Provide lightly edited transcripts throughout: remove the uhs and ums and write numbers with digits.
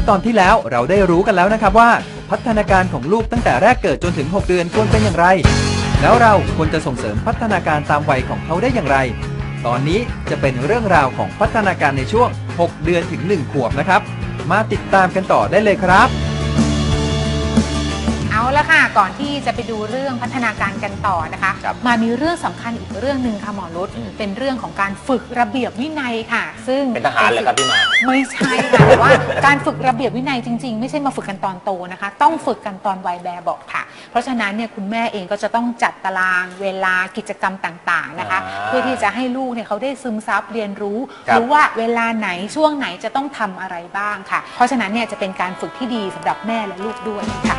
ตอนที่แล้วเราได้รู้กันแล้วนะครับว่าพัฒนาการของลูกตั้งแต่แรกเกิดจนถึง6 เดือนควรเป็นอย่างไรแล้วเราควรจะส่งเสริมพัฒนาการตามวัยของเขาได้อย่างไรตอนนี้จะเป็นเรื่องราวของพัฒนาการในช่วง6 เดือนถึง1 ขวบนะครับมาติดตามกันต่อได้เลยครับเอาละค่ะก่อนที่จะไปดูเรื่องพัฒนาการกันต่อนะคะมามีเรื่องสำคัญอีกเรื่องหนึ่งค่ะหมอรุตเป็นเรื่องของการฝึกระเบียบวินัยค่ะซึ่งเป็นทหารเลยครับพี่มาไม่ใช่ค่ะแต่ว่าการฝึกระเบียบวินัยจริงๆไม่ใช่มาฝึกกันตอนโตนะคะต้องฝึกกันตอนวัยแบบเบาะค่ะเพราะฉะนั้นเนี่ยคุณแม่เองก็จะต้องจัดตารางเวลากิจกรรมต่างๆนะคะเพื่อที่จะให้ลูกเนี่ยเขาได้ซึมซับเรียนรู้ว่าเวลาไหนช่วงไหนจะต้องทำอะไรบ้างค่ะเพราะฉะนั้นเนี่ยจะเป็นการฝึกที่ดีสำหรับแม่และลูกด้วยค่ะ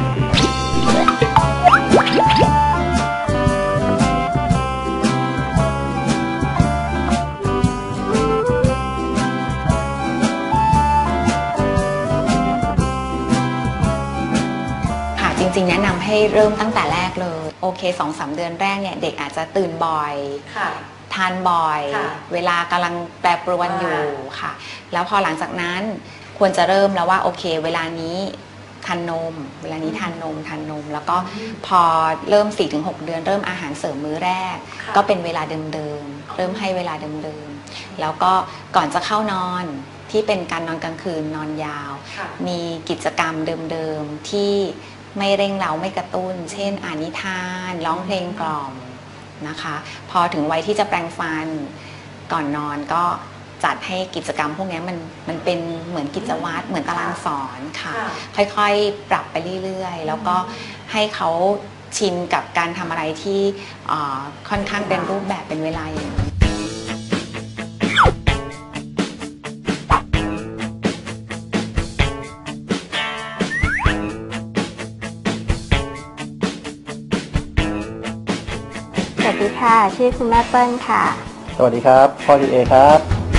จริงๆแนะนำให้เริ่มตั้งแต่แรกเลยโอเค 2-3 เดือนแรกเนี่ยเด็กอาจจะตื่นบ่อยทานบ่อยเวลากำลังแปรปรวนอยู่ค่ะแล้วพอหลังจากนั้นควรจะเริ่มแล้วว่าโอเคเวลานี้ทานนมเวลานี้ทานนมแล้วก็พอเริ่ม 4-6 เดือนเริ่มอาหารเสริมมื้อแรกก็เป็นเวลาเดิมๆเริ่มให้เวลาเดิมๆแล้วก็ก่อนจะเข้านอนที่เป็นการนอนกลางคืนนอนยาวมีกิจกรรมเดิมๆที่ไม่เร่งเร้าไม่กระตุ้นเช่นอ่านนิทานร้องเพลงกล่อมนะคะพอถึงวัยที่จะแปรงฟันก่อนนอนก็จัดให้กิจกรรมพวกนี้มันเป็นเหมือนกิจวัตรเหมือนตารางสอนค่ะค่อยๆปรับไปเรื่อยๆแล้วก็ให้เขาชินกับการทำอะไรที่ค่อนข้างเป็นรูปแบบเป็นเวลาอย่างนี้สวัสดีค่ะชื่อคุณแม่เปิ้ลค่ะสวัสดีครับพ่อทีเอครับ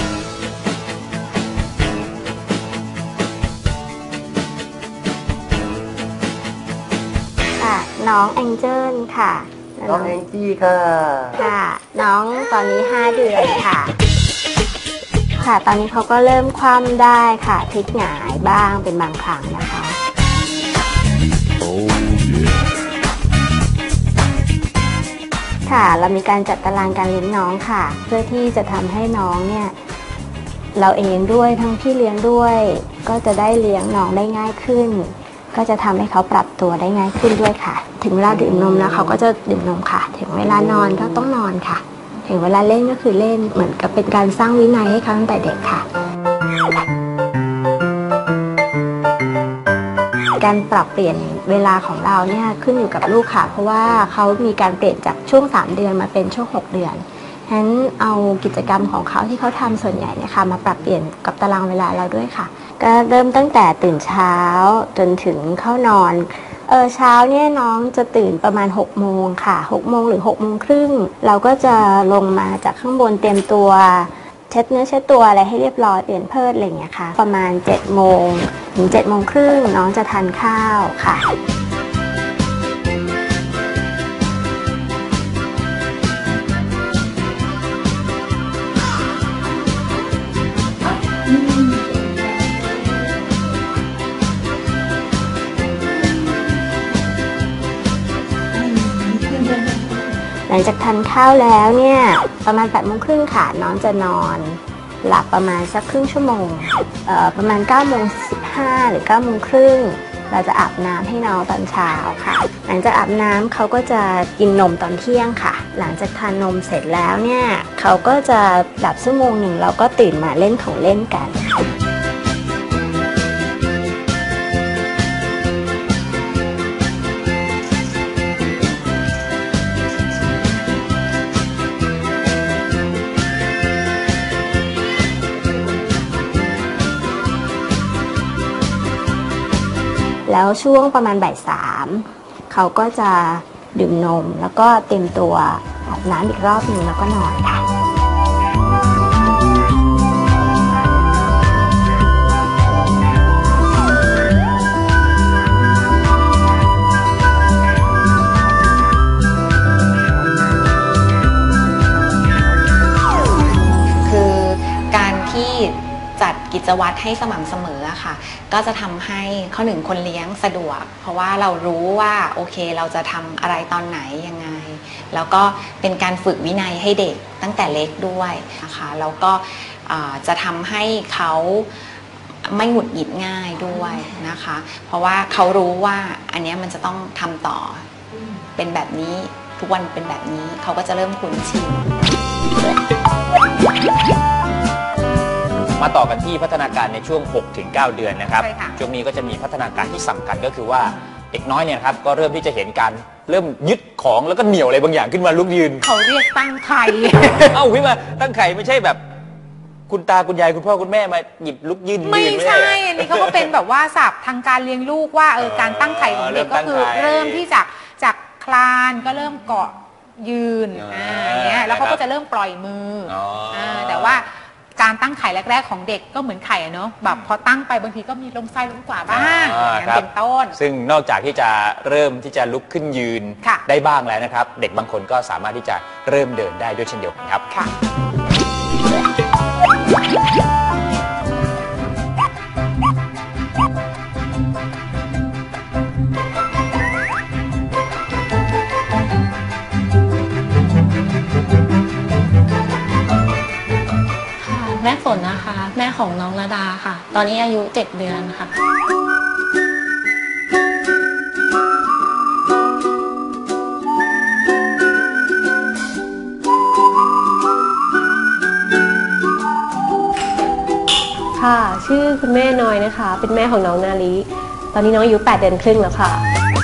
ค่ะน้องแองเจิลค่ะน้องแองจี้ค่ะค่ะน้องตอนนี้5 เดือนค่ะค่ะตอนนี้เขาก็เริ่มคว่ำได้ค่ะพลิกหงายบ้างเป็นบางครั้งนะคะค่ะเรามีการจัดตารางการเลี้ยงน้องค่ะเพื่อที่จะทำให้น้องเนี่ยเราเองด้วยทั้งพี่เลี้ยงด้วยก็จะได้เลี้ยงน้องได้ง่ายขึ้นก็จะทำให้เขาปรับตัวได้ง่ายขึ้นด้วยค่ะถึงเวลาดื่มนมแล้วเขาก็จะดื่มนมค่ะถึงเวลานอนก็ต้องนอนค่ะถึงเวลาเล่นก็คือเล่นเหมือนกับเป็นการสร้างวินัยให้เขาตั้งแต่เด็กค่ะการปรับเปลี่ยนเวลาของเราเนี่ยขึ้นอยู่กับลูกค่ะเพราะว่าเขามีการเปลี่ยนจากช่วง3 เดือนมาเป็นช่วง6 เดือนฉะนั้นเอากิจกรรมของเขาที่เขาทำส่วนใหญ่เนี่ยค่ะมาปรับเปลี่ยนกับตารางเวลาเราด้วยค่ะก็เริ่มตั้งแต่ตื่นเช้าจนถึงเข้านอนเช้าเนี่ยน้องจะตื่นประมาณ6 โมงค่ะ6 โมงหรือ6 โมงครึ่งเราก็จะลงมาจากข้างบนเตรียมตัวเช็ดเนื้อเช็ดตัวอะไรให้เรียบร้อยเปลี่ยนเพิดอะไรอย่างเงี้ยค่ะประมาณ7 โมงถึง7 โมงครึ่งน้องจะทานข้าวค่ะหลังจากทานข้าวแล้วเนี่ยประมาณ8 โมงครึ่งค่ะน้องจะนอนหลับประมาณสักครึ่งชั่วโมงประมาณ9:15หรือ9 โมงครึ่งเราจะอาบน้ำให้น้องตอนเช้าค่ะหลังจากอาบน้ำเขาก็จะกินนมตอนเที่ยงค่ะหลังจากทานนมเสร็จแล้วเนี่ยเขาก็จะหลับ1 ชั่วโมงเราก็ตื่นมาเล่นของเล่นกันแล้วช่วงประมาณบ่าย 3เขาก็จะดื่มนมแล้วก็เตรียมตัวอาบน้ำอีกรอบหนึ่งแล้วก็นอนค่ะคือการที่จัดกิจวัตรให้สม่ำเสมอค่ะก็จะทำให้ข้อหนึ่งคนเลี้ยงสะดวกเพราะว่าเรารู้ว่าโอเคเราจะทำอะไรตอนไหนยังไงแล้วก็เป็นการฝึกวินัยให้เด็กตั้งแต่เล็กด้วยนะคะแล้วก็จะทำให้เขาไม่หงุดหงิดง่ายด้วยนะคะเพราะว่าเขารู้ว่าอันนี้มันจะต้องทำต่อเป็นแบบนี้ทุกวันเป็นแบบนี้เขาก็จะเริ่มคุ้นชินมาต่อกันที่พัฒนาการในช่วง 6-9 เดือนนะครับใช่ค่ะช่วงนี้ก็จะมีพัฒนาการที่สำคัญก็คือว่าเด็กน้อยเนี่ยครับก็เริ่มที่จะเห็นการเริ่มยึดของแล้วก็เหนี่ยวอะไรบางอย่างขึ้นมาลุกยืนเขาเรียกตั้งไข่เอ้าพี่มาตั้งไข่ไม่ใช่แบบคุณตาคุณยายคุณพ่อคุณแม่มาหยิบลุกยืนไม่ยืนใช่อันนี้เขาก็เป็นแบบว่าศัพท์ทางการเลี้ยงลูกว่าการตั้งไข่ของเด็กก็คือเริ่มที่จากคลานก็เริ่มเกาะยืนอย่างเงี้ยแล้วเขาก็จะเริ่มปล่อยมือแต่ว่าการตั้งไข่แรกๆของเด็กก็เหมือนไข่อะเนาะแบบพอตั้งไปบางทีก็มีลมซ้ายลมขวาบ้างอย่างเป็นต้นซึ่งนอกจากที่จะเริ่มที่จะลุกขึ้นยืนได้บ้างแล้วนะครับเด็กบางคนก็สามารถที่จะเริ่มเดินได้ด้วยเช่นเดียวกันครับค่ะแม่ฝนนะคะแม่ของน้องระดาค่ะตอนนี้อายุ7 เดือนค่ะค่ะชื่อคุณแม่น้อยนะคะเป็นแม่ของน้องนาลิตอนนี้น้องอายุ8 เดือนครึ่งแล้วค่ะ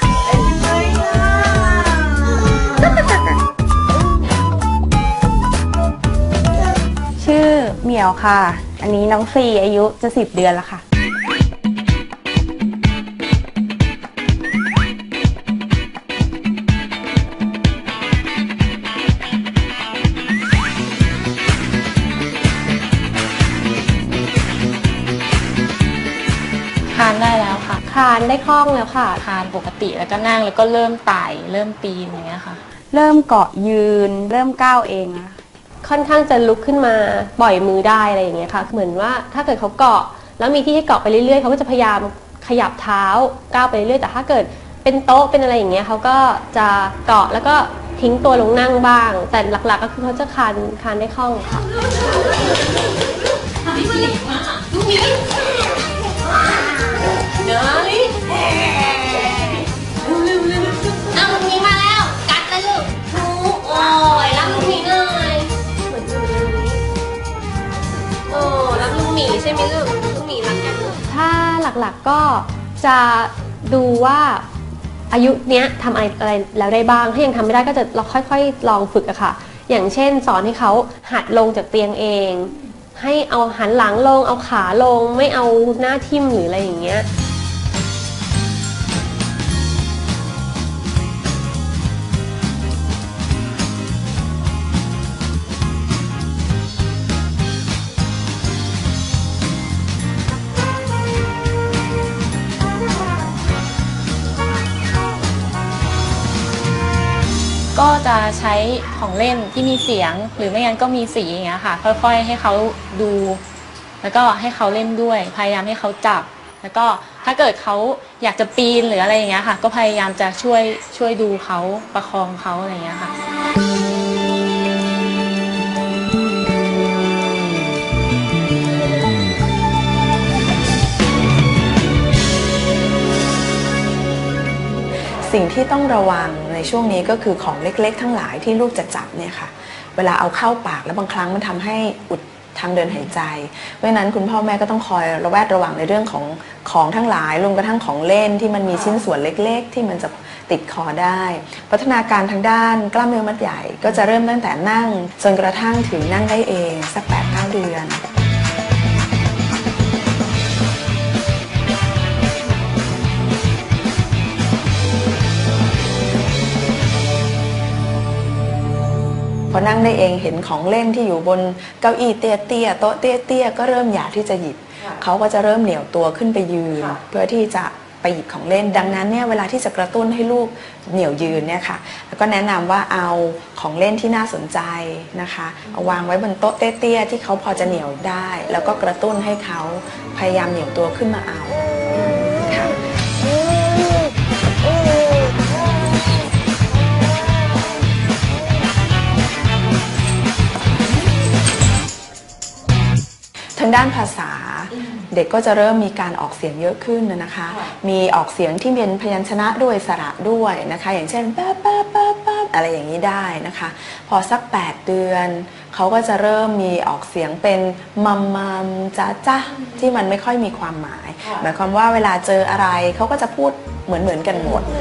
ชื่อเหมียวค่ะอันนี้น้องซีอายุจะ10 เดือนแล้วค่ะคลานได้แล้วค่ะคลานได้คล่องแล้วค่ะคลานปกติแล้วก็นั่งแล้วก็เริ่มไต่เริ่มปีนอย่างเงี้ยค่ะเริ่มเกาะยืนเริ่มก้าวเองนะค่อนข้างจะลุกขึ้นมาปล่อยมือได้อะไรอย่างเงี้ยค่ะเหมือนว่าถ้าเกิดเขาเกาะแล้วมีที่ให้เกาะไปเรื่อยๆเขาก็จะพยายามขยับเท้าก้าวไปเรื่อยๆแต่ถ้าเกิดเป็นโต๊ะเป็นอะไรอย่างเงี้ยเขาก็จะเกาะแล้วก็ทิ้งตัวลงนั่งบ้างแต่หลักๆก็คือเขาจะคลานได้คล่องค่ะเอาลุงมีมาแล้วกัดนะลูกโอ้ยรักลุงมีเลยโอ้รักลุงหมีใช่ไหมลูกลุงหมีรักกันถ้าหลักๆก็จะดูว่าอายุเนี้ยทำอะไรแล้วได้บ้างถ้ายังทำไม่ได้ก็จะเราค่อยๆลองฝึกอะค่ะอย่างเช่นสอนให้เขาหัดลงจากเตียงเองให้เอาหันหลังลงเอาขาลงไม่เอาหน้าทิ่มหรืออะไรอย่างเงี้ยก็จะใช้ของเล่นที่มีเสียงหรือไม่งั้นก็มีสีอย่างเงี้ยค่ะค่อยๆให้เขาดูแล้วก็ให้เขาเล่นด้วยพยายามให้เขาจับแล้วก็ถ้าเกิดเขาอยากจะปีนหรืออะไรอย่างเงี้ยค่ะก็พยายามจะช่วยดูเขาประคองเขาอะไรอย่างเงี้ยค่ะสิ่งที่ต้องระวังในช่วงนี้ก็คือของเล็กๆทั้งหลายที่ลูกจะจับเนี่ยค่ะเวลาเอาเข้าปากแล้วบางครั้งมันทำให้อุดทางเดินหายใจเพราะฉะนั้นคุณพ่อแม่ก็ต้องคอยระแวดระวังในเรื่องของทั้งหลายรวมกระทั่งของเล่นที่มันมีชิ้นส่วนเล็กๆที่มันจะติดคอได้พัฒนาการทางด้านกล้ามเนื้อมัดใหญ่ก็จะเริ่มตั้งแต่นั่งจนกระทั่งถึงนั่งได้เองสัก 8-9 เดือนพอนั่งได้เองเห็นของเล่นที่อยู่บนเก้าอี้เตี้ยๆโต๊ะเตี้ยๆก็เริ่มอยากที่จะหยิบเขาก็จะเริ่มเหนี่ยวตัวขึ้นไปยืนเพื่อที่จะไปหยิบของเล่นดังนั้นเนี่ยเวลาที่จะกระตุ้นให้ลูกเหนี่ยวยืนเนี่ยค่ะแล้วก็แนะนำว่าเอาของเล่นที่น่าสนใจนะคะเอาวางไว้บนโต๊ะเตี้ยๆที่เขาพอจะเหนี่ยวได้ แล้วก็กระตุ้นให้เขาพยายามเหนี่ยวตัวขึ้นมาเอาค่ะทางด้านภาษาเด็กก็จะเริ่มมีการออกเสียงเยอะขึ้นนะคะ มีออกเสียงที่เป็นพยัญชนะด้วยสระด้วยนะคะอย่างเช่นป๊าป๊าป๊าป๊าอะไรอย่างนี้ได้นะคะพอสัก8เดือนเขาก็จะเริ่มมีออกเสียงเป็นมัมมัมจ้าจ้าที่มันไม่ค่อยมีความหมายหมายความว่าเวลาเจออะไรเขาก็จะพูดเหมือนกันหมด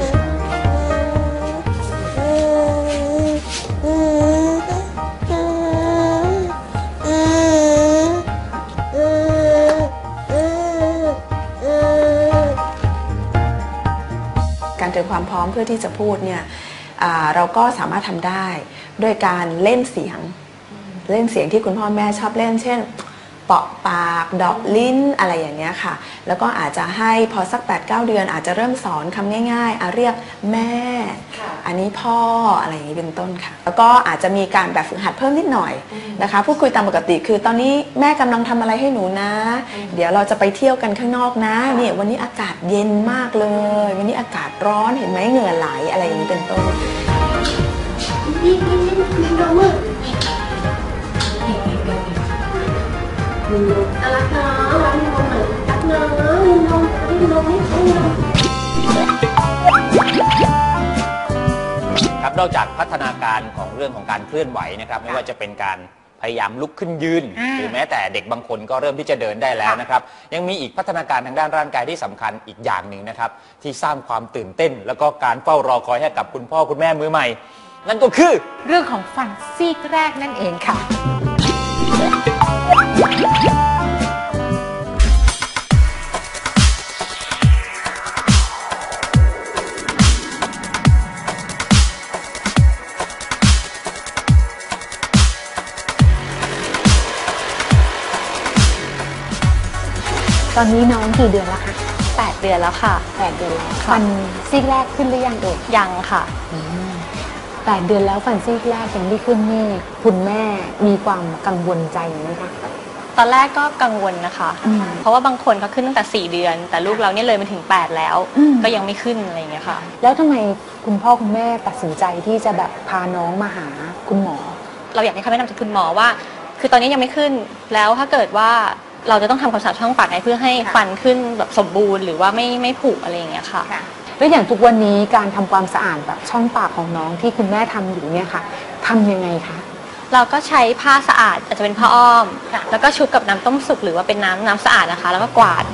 การเตรียมความพร้อมเพื่อที่จะพูดเนี่ยเราก็สามารถทำได้ด้วยการเล่นเสียงที่คุณพ่อแม่ชอบเล่นเช่นเปาะปากเดาะลิ้นอะไรอย่างเงี้ยค่ะแล้วก็อาจจะให้พอสัก 8-9 เดือนอาจจะเริ่มสอนคำง่ายๆเรียกแม่อันนี้พ่ออะไรอย่างนี้เป็นต้นค่ะแล้วก็อาจจะมีการแบบฝึกหัดเพิ่มนิดหน่อยนะคะพูดคุยตามปกติคือตอนนี้แม่กำลังทำอะไรให้หนูนะเดี๋ยวเราจะไปเที่ยวกันข้างนอกนะเนี่ยวันนี้อากาศเย็นมากเลยวันนี้อากาศร้อนเห็นไหมเหงื่อไหลอะไรอย่างนี้เป็นต้นรักน้องรักน้องเหมือนรักน้องน้องครับนอกจากพัฒนาการของเรื่องของการเคลื่อนไหวนะครับไม่ว่าจะเป็นการพยายามลุกขึ้นยืนหรือแม้แต่เด็กบางคนก็เริ่มที่จะเดินได้แล้วนะครับยังมีอีกพัฒนาการทางด้านร่างกายที่สำคัญอีกอย่างหนึ่งนะครับที่สร้างความตื่นเต้นแล้วก็การเฝ้ารอคอยให้กับคุณพ่อคุณแม่มือใหม่นั่นก็คือเรื่องของฟันซีกแรกนั่นเองค่ะตอนนี้น้องกี่เดือนแล้วคะ 8 เดือนแล้วค่ะ 8 เดือนแล้วฟันซีกแรกขึ้นหรือยังเอ่ยยังค่ะ 8 เดือนแล้วฟันซีกแรกยังไม่ขึ้นนี่คุณแม่มีความกังวลใจไหมคะตอนแรกก็กังวลนะคะเพราะว่าบางคนเขาขึ้นตั้งแต่4 เดือนแต่ลูกเราเนี่ยเลยมาถึง8แล้วก็ยังไม่ขึ้นอะไรอย่างเงี้ยค่ะแล้วทำไมคุณพ่อคุณแม่ตัดสินใจที่จะแบบพาน้องมาหาคุณหมอเราอยากให้คำแนะนำจากคุณหมอว่าคือตอนนี้ยังไม่ขึ้นแล้วถ้าเกิดว่าเราจะต้องทำความสะอาดช่องปากเพื่อให้ฟันขึ้นแบบสมบูรณ์หรือว่าไม่ผุอะไรอย่างเงี้ยค่ะแล้วอย่างทุกวันนี้การทำความสะอาดแบบช่องปากของน้องที่คุณแม่ทำอยู่เนี่ยค่ะทำยังไงคะเราก็ใช้ผ้าสะอาดอาจจะเป็นผ้าอ้อมแล้วก็ชุบกับน้ำต้มสุกหรือว่าเป็นน้ำสะอาดนะคะแล้วก็กวาด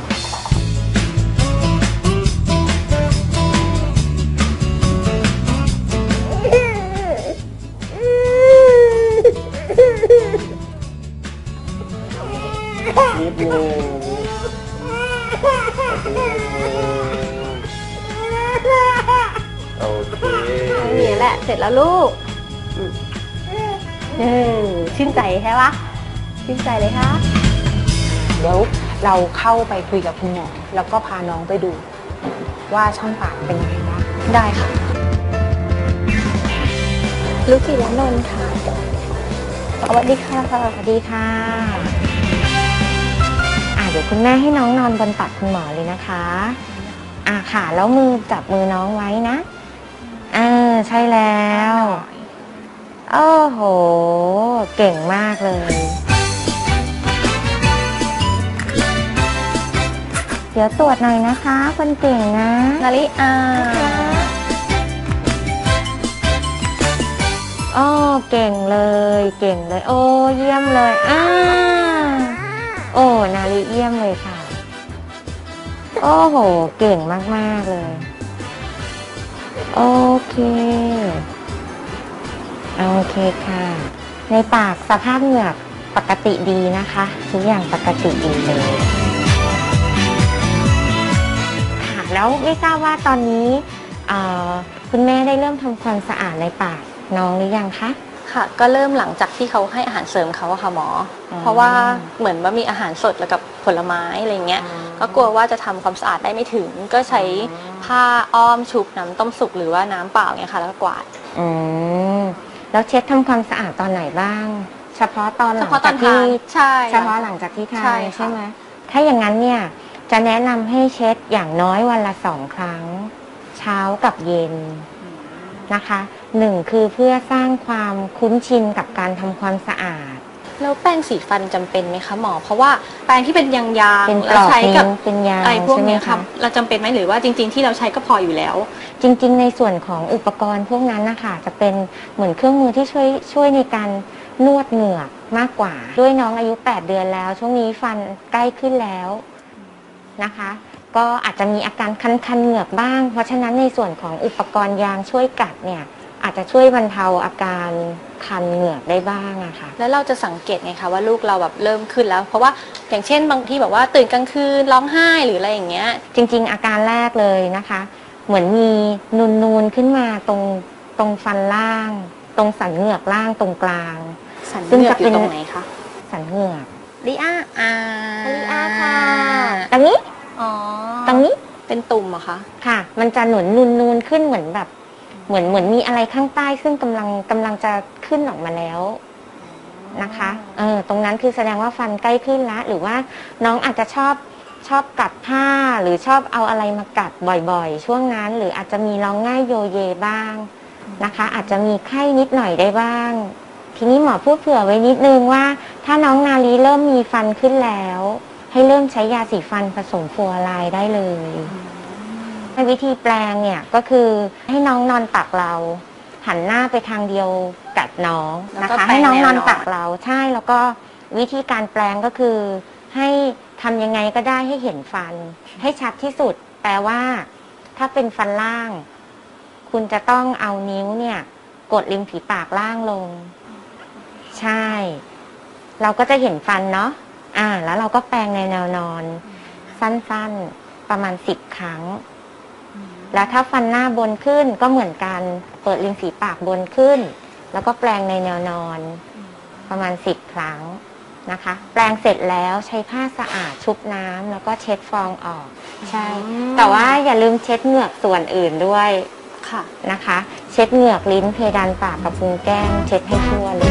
นิดนึงโอเคนี่แหละเสร็จแล้วลูกชื่นใจใช่ปะชื่นใจเลยค่ะเดี๋ยวเราเข้าไปคุยกับคุณหมอแล้วก็พาน้องไปดูว่าช่องปากเป็นยังไงบ้างได้ค่ะลูกศิรนนท์ค่ะสวัสดีค่ะสวัสดีค่ะเดี๋ยวคุณแม่ให้น้องนอนบนตักคุณหมอเลยนะคะค่ะแล้วมือจับมือน้องไว้นะใช่แล้วโอ้โหเก่งมากเลยเดี๋ยวตรวจหน่อยนะคะคนเก่งนะนาริโอ้เก่งเลยโอ้เยี่ยมเลยโอ้นาริเยี่ยมเลยค่ะโอ้โหเก่งมากๆเลยโอเคค่ะในปากสภาพเหงือกปกติดีนะคะทุกอย่างปกติดีเลยค่ะแล้วไม่ทราบว่าตอนนี้คุณแม่ได้เริ่มทำความสะอาดในปากน้องหรือยังคะค่ะก็เริ่มหลังจากที่เขาให้อาหารเสริมเขาอะค่ะหมอเพราะว่าเหมือนว่ามีอาหารสดแล้วกับผลไม้อะไรเงี้ยก็กลัวว่าจะทำความสะอาดได้ไม่ถึงก็ใช้ผ้าอ้อมชุบน้ำต้มสุกหรือว่าน้ำเปล่าเนี่ยค่ะแล้วก็กวาดแล้วเช็ดทำความสะอาดตอนไหนบ้างเฉพาะตอนหลังจากที่ใช่เฉพาะหลังจากที่ทานใช่ไหมถ้าอย่างนั้นเนี่ยจะแนะนำให้เช็ดอย่างน้อยวันละ2 ครั้งเช้ากับเย็นนะคะ1คือเพื่อสร้างความคุ้นชินกับการทำความสะอาดแล้วแปรงสีฟันจำเป็นไหมคะหมอเพราะว่าแปรงที่เป็นยางๆแล้วใช้กับเป็นยางอะไรพวกนี้ครับเราจำเป็นไหมหรือว่าจริงๆที่เราใช้ก็พออยู่แล้วจริงๆในส่วนของอุปกรณ์พวกนั้นนะคะจะเป็นเหมือนเครื่องมือที่ช่วยในการนวดเหงือกมากกว่าด้วยน้องอายุ8 เดือนแล้วช่วงนี้ฟันใกล้ขึ้นแล้วนะคะก็อาจจะมีอาการคันๆเหงือกบ้างเพราะฉะนั้นในส่วนของอุปกรณ์ยางช่วยกัดเนี่ยอาจจะช่วยบรรเทาอาการคันเหงือกได้บ้างอะค่ะแล้วเราจะสังเกตไงคะว่าลูกเราแบบเริ่มขึ้นแล้วเพราะว่าอย่างเช่นบางที่แบบว่าตื่นกลางคืนร้องไห้หรืออะไรอย่างเงี้ยจริงๆอาการแรกเลยนะคะเหมือนมีนูนๆขึ้นมาตรงฟันล่างตรงสันเหงือกล่างตรงกลางสันเหงือกอยู่ตรงไหนคะสันเหงือกลิอาค่ะตรงนี้ตรงนี้เป็นตุ่มเหรอคะค่ะมันจะนูนขึ้นเหมือนแบบเหมือนมีอะไรข้างใต้ซึ่งกำลังจะขึ้นออกมาแล้วนะคะตรงนั้นคือแสดงว่าฟันใกล้ขึ้นแล้วหรือว่าน้องอาจจะชอบกัดผ้าหรือชอบเอาอะไรมากัดบ่อยๆช่วงนั้นหรืออาจจะมีร้องง่ายโยเยบ้างนะคะอาจจะมีไข้นิดหน่อยได้บ้างทีนี้หมอพูดเผื่อไว้นิดนึงว่าถ้าน้องนาลีเริ่มมีฟันขึ้นแล้วให้เริ่มใช้ยาสีฟันผสมฟลูออไรด์ได้เลยวิธีแปลงเนี่ยก็คือให้น้องนอนตักเราหันหน้าไปทางเดียวกับน้องนะคะให้น้องนอนตักเราใช่แล้วก็วิธีการแปลงก็คือให้ทำยังไงก็ได้ให้เห็นฟันให้ชัดที่สุดแปลว่าถ้าเป็นฟันล่างคุณจะต้องเอานิ้วเนี่ยกดริมฝีปากล่างลงใช่เราก็จะเห็นฟันเนาะแล้วเราก็แปลงในแนวนอนสั้นๆประมาณ10 ครั้งแล้วถ้าฟันหน้าบนขึ้นก็เหมือนกันเปิดริมฝีปากบนขึ้นแล้วก็แปลงในแนวนอนประมาณ10 ครั้งนะคะแปลงเสร็จแล้วใช้ผ้าสะอาดชุบน้ำแล้วก็เช็ดฟองออกใช่แต่ว่าอย่าลืมเช็ดเหงือกส่วนอื่นด้วยค่ะนะคะเช็ดเหงือกลิ้นเพดานปากกับพุงแก้มเช็ดให้ทั่วเลย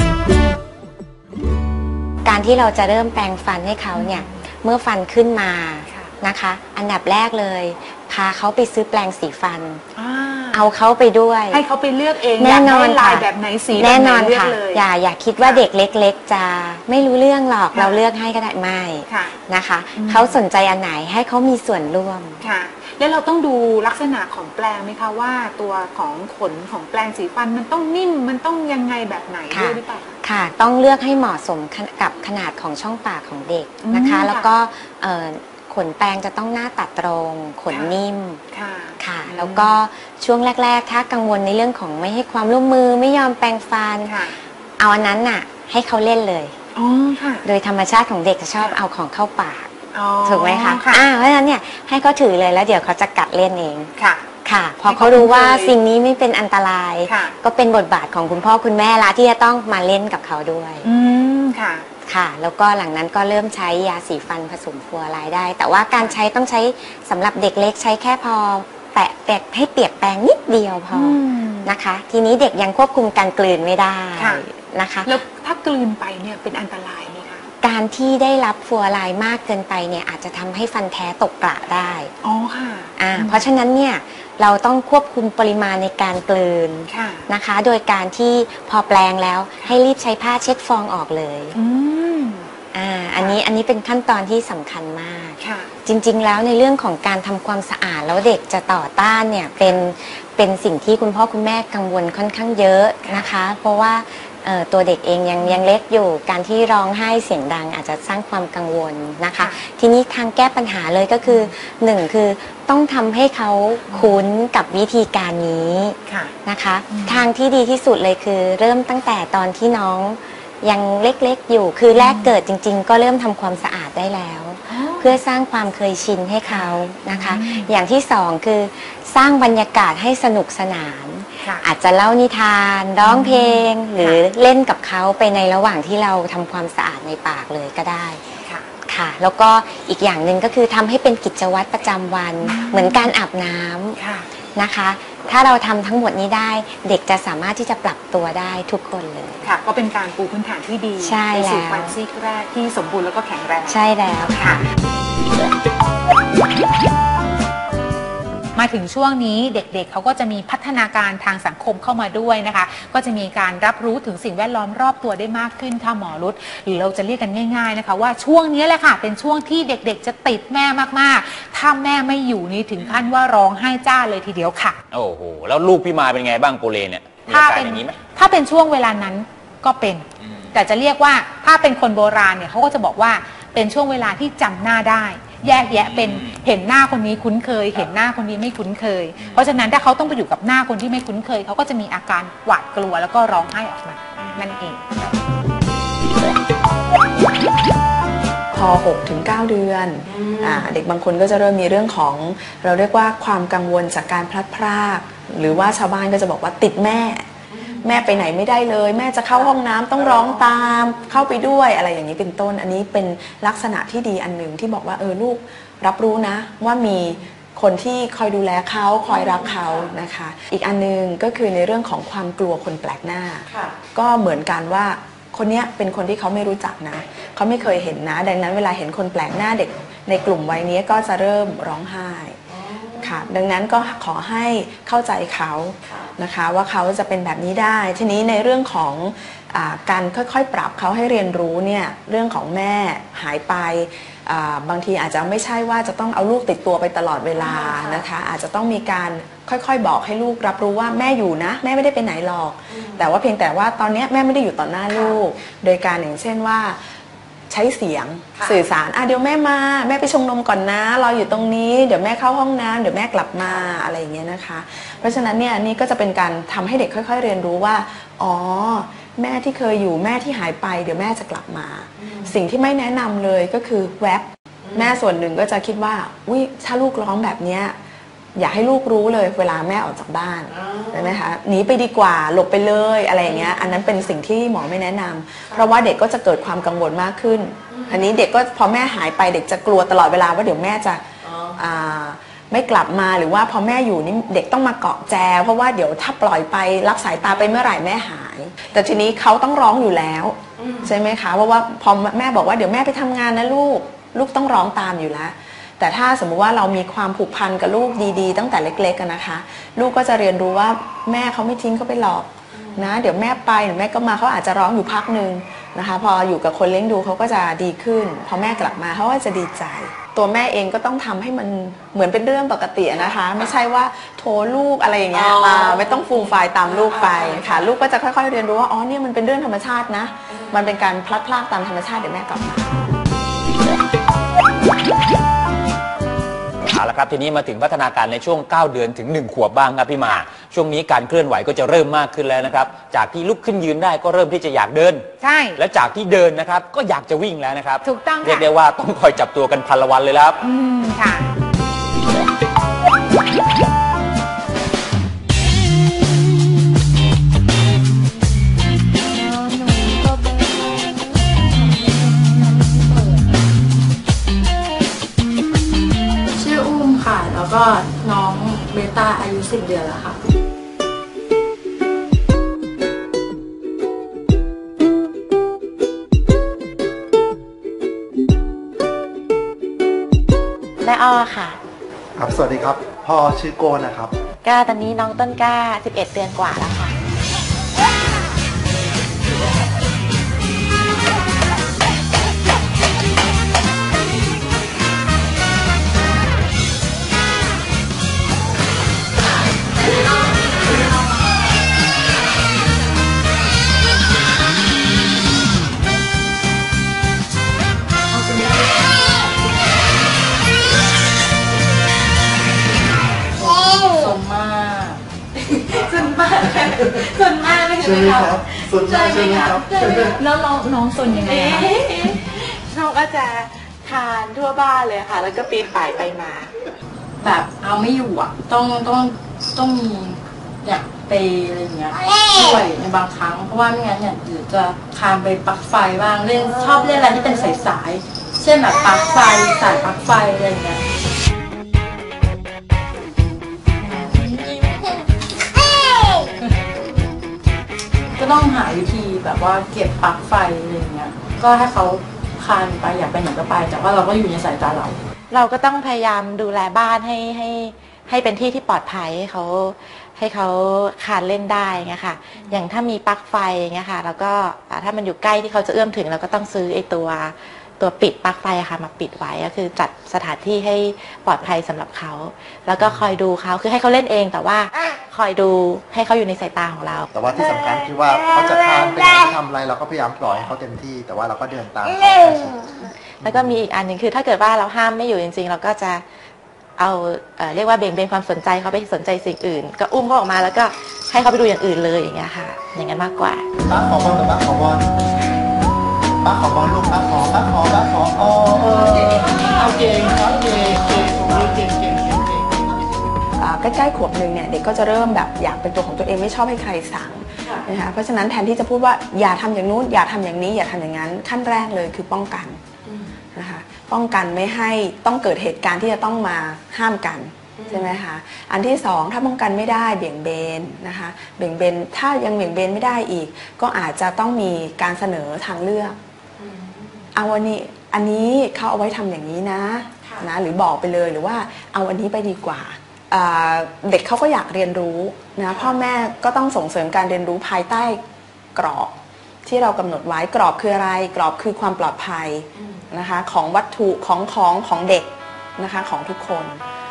การที่เราจะเริ่มแปรงฟันให้เขาเนี่ยเมื่อฟันขึ้นมานะคะอันดับแรกเลยพาเขาไปซื้อแปรงสีฟันเอาเขาไปด้วยให้เขาไปเลือกเองแน่นอนลายแบบไหนสีแน่นอนค่ะอย่าคิดว่าเด็กเล็กๆจะไม่รู้เรื่องหรอกเราเลือกให้ก็ได้ไม่นะคะเขาสนใจอันไหนให้เขามีส่วนร่วมค่ะแล้วเราต้องดูลักษณะของแปรงไหมคะว่าตัวของขนของแปรงสีฟันมันต้องนิ่มมันต้องยังไงแบบไหนด้วยหรือเปล่าค่ะต้องเลือกให้เหมาะสมกับขนาดของช่องปากของเด็กนะคะแล้วก็ขนแปรงจะต้องหน้าตัดตรงขนนิ่มค่ะแล้วก็ช่วงแรกๆถ้ากังวลในเรื่องของไม่ให้ความร่วมมือไม่ยอมแปรงฟันเอาอันนั้นน่ะให้เขาเล่นเลยโดยธรรมชาติของเด็กจะชอบเอาของเข้าปากถูกไหมคะเพราะฉะนั้นเนี่ยให้เขาถือเลยแล้วเดี๋ยวเขาจะกัดเล่นเองค่ะพอเขารู้ว่าสิ่งนี้ไม่เป็นอันตรายก็เป็นบทบาทของคุณพ่อคุณแม่ละที่จะต้องมาเล่นกับเขาด้วยค่ะแล้วก็หลังนั้นก็เริ่มใช้ยาสีฟันผสมฟลูออไรด์ได้แต่ว่าการใช้ต้องใช้สำหรับเด็กเล็กใช้แค่พอแตะให้เปียกแปรงนิดเดียวพอนะคะทีนี้เด็กยังควบคุมการกลืนไม่ได้นะคะแล้วถ้ากลืนไปเนี่ยเป็นอันตรายไหมคะการที่ได้รับฟลูออไรด์มากเกินไปเนี่ยอาจจะทำให้ฟันแท้ตกกระได้เพราะฉะนั้นเนี่ยเราต้องควบคุมปริมาณในการกลืนนะคะโดยการที่พอแปลงแล้วให้รีบใช้ผ้าเช็ดฟองออกเลยอันนี้เป็นขั้นตอนที่สำคัญมากจริงๆแล้วในเรื่องของการทำความสะอาดแล้วเด็กจะต่อต้านเนี่ยเป็นสิ่งที่คุณพ่อคุณแม่กังวลค่อนข้างเยอะนะคะเพราะว่าตัวเด็กเองยังเล็กอยู่การที่ร้องไห้เสียงดังอาจจะสร้างความกังวลนะคะทีนี้ทางแก้ปัญหาเลยก็คือ1คือต้องทำให้เขาคุ้นกับวิธีการนี้นะคะทางที่ดีที่สุดเลยคือเริ่มตั้งแต่ตอนที่น้องยังเล็กๆอยู่คือแรกเกิดจริงๆก็เริ่มทำความสะอาดได้แล้วเพื่อสร้างความเคยชินให้เขานะคะอย่างที่2คือสร้างบรรยากาศให้สนุกสนานอาจจะเล่านิทานร้องเพลงหรือเล่นกับเขาไปในระหว่างที่เราทำความสะอาดในปากเลยก็ได้ค่ะแล้วก็อีกอย่างหนึ่งก็คือทำให้เป็นกิจวัตรประจำวันเหมือนการอาบน้ำนะคะถ้าเราทำทั้งหมดนี้ได้เด็กจะสามารถที่จะปรับตัวได้ทุกคนเลยค่ะก็เป็นการปูพื้นฐานที่ดีใช่แล้วสู่วัยซีกแรกที่สมบูรณ์แล้วก็แข็งแรงใช่แล้วค่ะมาถึงช่วงนี้เด็กๆเขาก็จะมีพัฒนาการทางสังคมเข้ามาด้วยนะคะก็จะมีการรับรู้ถึงสิ่งแวดล้อมรอบตัวได้มากขึ้นค่ะหมอรุตหรือเราจะเรียกกันง่ายๆนะคะว่าช่วงนี้แหละค่ะเป็นช่วงที่เด็กๆจะติดแม่มากๆถ้าแม่ไม่อยู่นี่ถึงขั้นว่าร้องไห้จ้าเลยทีเดียวค่ะโอ้โหแล้วลูกพี่มาเป็นไงบ้างโปเลเนี่ยมีอาการอย่างนี้ไหมถ้าเป็นช่วงเวลานั้นก็เป็นแต่จะเรียกว่าถ้าเป็นคนโบราณเนี่ยเขาก็จะบอกว่าเป็นช่วงเวลาที่จำหน้าได้แยกแยะเป็นเห็นหน้าคนนี้คุ้นเคยเห็นหน้าคนนี้ไม่คุ้นเคยเพราะฉะนั้นถ้าเขาต้องไปอยู่กับหน้าคนที่ไม่คุ้นเคยเขาก็จะมีอาการหวาดกลัวแล้วก็ร้องไห้ออกมานั่นเองพอ 6-9 เดือนเด็กบางคนก็จะเริ่มมีเรื่องของเราเรียกว่าความกังวลจากการพลัดพรากหรือว่าชาวบ้านก็จะบอกว่าติดแม่ไปไหนไม่ได้เลยแม่จะเข้าห้องน้ำต้องร้องตามเข้าไปด้วยอะไรอย่างนี้เป็นต้นอันนี้เป็นลักษณะที่ดีอันหนึ่งที่บอกว่าลูกรับรู้นะว่ามีคนที่คอยดูแลเขาคอยรักเขานะคะอีกอันนึงก็คือในเรื่องของความกลัวคนแปลกหน้าก็เหมือนกันว่าคนนี้เป็นคนที่เขาไม่รู้จักนะเขาไม่เคยเห็นนะดังนั้นเวลาเห็นคนแปลกหน้าเด็กในกลุ่มวัยนี้ก็จะเริ่มร้องไห้ค่ะดังนั้นก็ขอให้เข้าใจเขานะคะว่าเขาจะเป็นแบบนี้ได้ทีนี้ในเรื่องของการค่อยๆปรับเขาให้เรียนรู้เนี่ยเรื่องของแม่หายไปบางทีอาจจะไม่ใช่ว่าจะต้องเอาลูกติดตัวไปตลอดเวลานะคะอาจจะต้องมีการค่อยๆบอกให้ลูกรับรู้ว่าแม่อยู่นะแม่ไม่ได้ไปไหนหรอกแต่ว่าเพียงแต่ว่าตอนนี้แม่ไม่ได้อยู่ต่อหน้าลูกโดยการอย่างเช่นว่าใช้เสียงสื่อสารเดี๋ยวแม่มาแม่ไปชงนมก่อนนะรออยู่ตรงนี้เดี๋ยวแม่เข้าห้องน้ำเดี๋ยวแม่กลับมาอะไรอย่างเงี้ยนะคะเพราะฉะนั้นเนี่ยนี่ก็จะเป็นการทำให้เด็กค่อยๆเรียนรู้ว่าอ๋อแม่ที่เคยอยู่แม่ที่หายไปเดี๋ยวแม่จะกลับมาสิ่งที่ไม่แนะนำเลยก็คือแวบแม่ส่วนหนึ่งก็จะคิดว่าอุ๊ยถ้าลูกร้องแบบเนี้ยอยากให้ลูกรู้เลยเวลาแม่ออกจากบ้านใช่ไหมคะหนีไปดีกว่าหลบไปเลยอะไรอย่างเงี้ยอันนั้นเป็นสิ่งที่หมอไม่แนะนำเพราะว่าเด็กก็จะเกิดความกังวลมากขึ้นอันนี้เด็กก็พอแม่หายไปเด็กจะกลัวตลอดเวลาว่าเดี๋ยวแม่จะไม่กลับมาหรือว่าพอแม่อยู่นี่เด็กต้องมาเกาะแจเพราะว่าเดี๋ยวถ้าปล่อยไปรับสายตาไปเมื่อไหร่แม่หายแต่ทีนี้เขาต้องร้องอยู่แล้วใช่ไหมคะเพราะว่าพอแม่บอกว่าเดี๋ยวแม่ไปทำงานนะลูกต้องร้องตามอยู่แล้วแต่ถ้าสมมุติว่าเรามีความผูกพันกับลูกดีๆตั้งแต่เล็กๆนะคะลูกก็จะเรียนรู้ว่าแม่เขาไม่ทิ้งเขาไปหรอกนะเดี๋ยวแม่ไปเดี๋ยวแม่ก็มาเขาอาจจะร้องอยู่พักหนึ่งนะคะพออยู่กับคนเลี้ยงดูเขาก็จะดีขึ้นพอแม่กลับมาเขาก็จะดีใจตัวแม่เองก็ต้องทำให้มันเหมือนเป็นเรื่องปกตินะคะไม่ใช่ว่าโทรลูกอะไรอย่างเงี้ยไม่ต้องฟูมไฟตามลูกไปค่ะลูกก็จะค่อยๆเรียนรู้ว่าอ๋อเนี่ยมันเป็นเรื่องธรรมชาตินะมันเป็นการพลัดพรากตามธรรมชาติเดี๋ยวแม่กลับมาเอาละครับทีนี้มาถึงพัฒนาการในช่วง9 เดือนถึง1 ขวบบ้างครับพี่มาช่วงนี้การเคลื่อนไหวก็จะเริ่มมากขึ้นแล้วนะครับจากที่ลุกขึ้นยืนได้ก็เริ่มที่จะอยากเดินใช่และจากที่เดินนะครับก็อยากจะวิ่งแล้วนะครับถูกต้องเรียกได้ว่าต้องคอยจับตัวกันพันละวันเลยครับค่ะแล้วก็น้องเบต้าอายุ10 เดือนแล้วค่ะแม่อ้อค่ะครับสวัสดีครับพ่อชื่อโกนะครับก็ตอนนี้น้องต้นกล้า11 เดือนกว่าแล้วค่ะส่วนมากไม่ใช่ไหมครับส่วนมากใช่ไหมครับแล้วน้องส่วนยังไงน้องก็จะทานทั่วบ้านเลยค่ะแล้วก็ปีนป่ายไปมาแบบเอาไม่อยู่อ่ะต้องมีเนี่ยไปอะไรอย่างเงี้ยช่วยในบางครั้งเพราะว่าไม่งั้นเนี่ยเดี๋ยวจะคานไปปลั๊กไฟบ้างเล่นชอบเล่นอะไรที่เป็นสายเช่นแบบปลั๊กไฟสายปลั๊กไฟอะไรอย่างเงี้ยก็ต้องหาวิธีแบบว่าเก็บปลั๊กไฟอะไรอย่างเงี้ยก็ให้เขาคานไปอยากไปไหนก็ไปแต่ว่าเราก็อยู่ในสายตาเราก็ต้องพยายามดูแลบ้านให้เป็นที่ที่ปลอดภัยให้เขาคานเล่นได้เงี้ยค่ะอย่างถ้ามีปลั๊กไฟเงี้ยค่ะแล้วก็ถ้ามันอยู่ใกล้ที่เขาจะเอื้อมถึงเราก็ต้องซื้อไอ้ตัวปิดปลั๊กไฟค่ะมาปิดไว้ก็คือจัดสถานที่ให้ปลอดภัยสำหรับเขาแล้วก็คอยดูเขาคือให้เขาเล่นเองแต่ว่าคอยดูให้เขาอยู่ในสายตาของเราแต่ว่าที่สำคัญคือว่าเขาจะคานไปทำอะไรเราก็พยายามปล่อยให้เขาเต็มที่แต่ว่าเราก็เดินตามแล้วก็มีอีกอันหนึ่งคือถ้าเกิดว่าเราห้ามไม่อยู่จริงๆเราก็จะเอาเรียกว่าเบี่ยงเบนความสนใจเขาไปสนใจสิ่งอื่นก็อุ้มเขาออกมาแล้วก็ให้เขาไปดูอย่างอื่นเลยอย่างเงี้ยค่ะอย่างนั้นมากกว่าป้าขอบอลหรือป้าขอบอลป้าขอบอลลูกป้าขออ๋อเอาเก่งครับเก่งใกล้ๆขวบหนึ่งเนี่ยเด็กก็จะเริ่มแบบอยากเป็นตัวของตัวเองไม่ชอบให้ใครสั่งนะคะเพราะฉะนั้นแทนที่จะพูดว่าอย่าทำอย่างนู้นอย่าทำอย่างนี้อย่าทำอย่างนั้นขั้นแรกเลยคือป้องกันนะคะป้องกันไม่ให้ต้องเกิดเหตุการณ์ที่จะต้องมาห้ามกันใช่ไหมคะอันที่สองถ้าป้องกันไม่ได้เบี่ยงเบนนะคะเบี่ยงเบนถ้ายังเบี่ยงเบนไม่ได้อีกก็อาจจะต้องมีการเสนอทางเลือกเอาอันนี้เขาเอาไว้ทำอย่างนี้นะหรือบอกไปเลยหรือว่าเอาอันนี้ไปดีกว่าเด็กเขาก็อยากเรียนรู้นะพ่อแม่ก็ต้องส่งเสริมการเรียนรู้ภายใต้กรอบที่เรากำหนดไว้กรอบคืออะไรกรอบคือความปลอดภัยนะคะของวัตถุของเด็กนะคะของทุกคน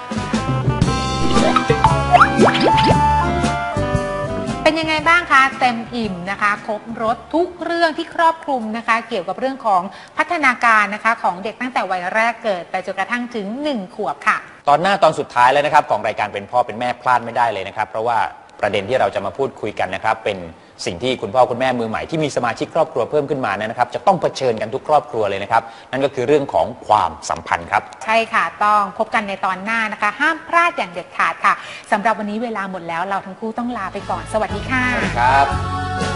เป็นยังไงบ้างคะเต็มอิ่มนะคะครบรสทุกเรื่องที่ครอบคลุมนะคะเกี่ยวกับเรื่องของพัฒนาการนะคะของเด็กตั้งแต่วัยแรกเกิดไปจนกระทั่งถึง1 ขวบค่ะตอนสุดท้ายแล้วนะครับของรายการเป็นพ่อเป็นแม่พลาดไม่ได้เลยนะครับเพราะว่าประเด็นที่เราจะมาพูดคุยกันนะครับเป็นสิ่งที่คุณพ่อคุณแม่มือใหม่ที่มีสมาชิกครอบครัวเพิ่มขึ้นมานะครับจะต้องเผชิญกันทุกครอบครัวเลยนะครับนั่นก็คือเรื่องของความสัมพันธ์ครับใช่ค่ะต้องพบกันในตอนหน้านะคะห้ามพลาดอย่างเด็ดขาดค่ะสำหรับวันนี้เวลาหมดแล้วเราทั้งคู่ต้องลาไปก่อนสวัสดีค่ะครับ